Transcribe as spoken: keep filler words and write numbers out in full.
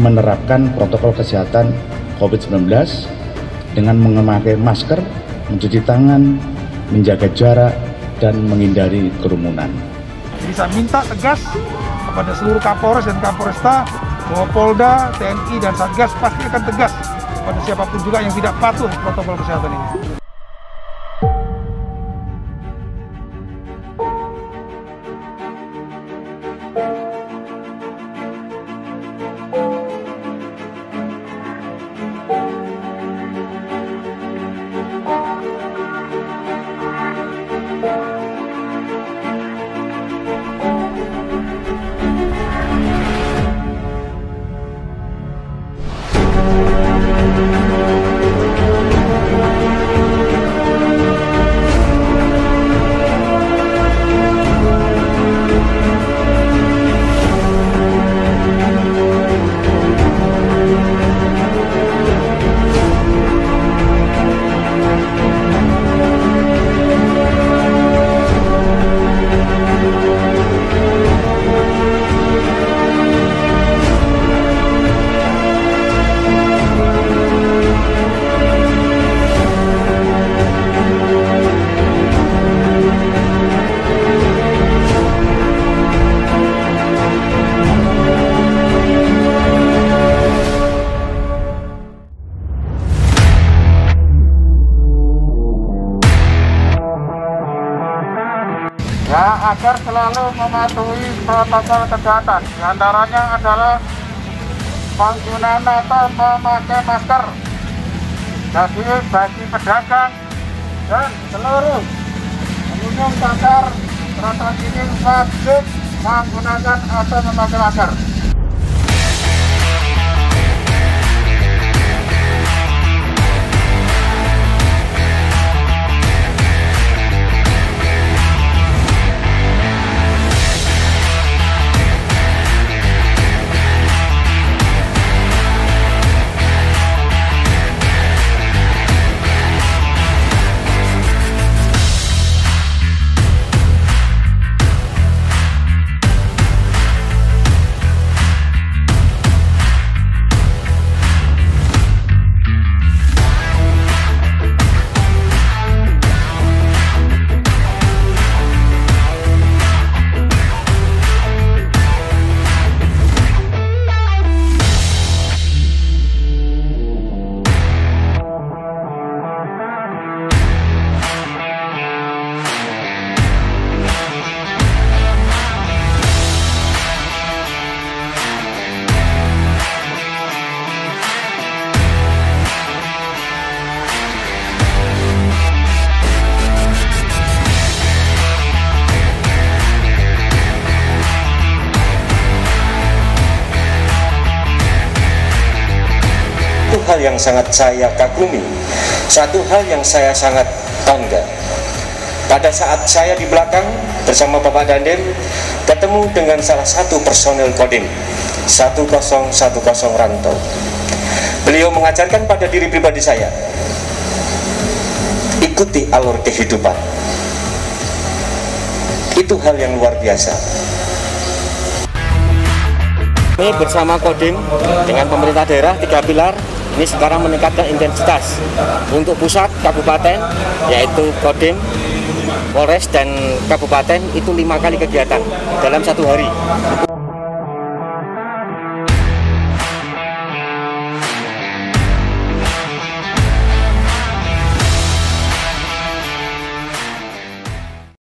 menerapkan protokol kesehatan COVID sembilan belas dengan memakai masker, mencuci tangan, menjaga jarak, dan menghindari kerumunan. Bisa minta tegas kepada seluruh Kapolres dan Kapolresta bahwa Polda, T N I, dan Satgas pasti akan tegas pada siapapun juga yang tidak patuh protokol kesehatan ini. Ya, agar selalu mematuhi protokol kesehatan. Di antaranya adalah penggunaan atau memakai masker. Jadi bagi pedagang dan seluruh pengunjung pasar Serasan ini wajib menggunakan atau memakai masker. Satu hal yang sangat saya kagumi, satu hal yang saya sangat bangga. Pada saat saya di belakang bersama Bapak Dandim ketemu dengan salah satu personel Kodim satu nol satu nol Rantau. Beliau mengajarkan pada diri pribadi saya, ikuti alur kehidupan. Itu hal yang luar biasa. Kami bersama Kodim dengan pemerintah daerah tiga pilar ini sekarang meningkatkan intensitas untuk pusat kabupaten, yaitu Kodim, Polres dan kabupaten itu lima kali kegiatan dalam satu hari.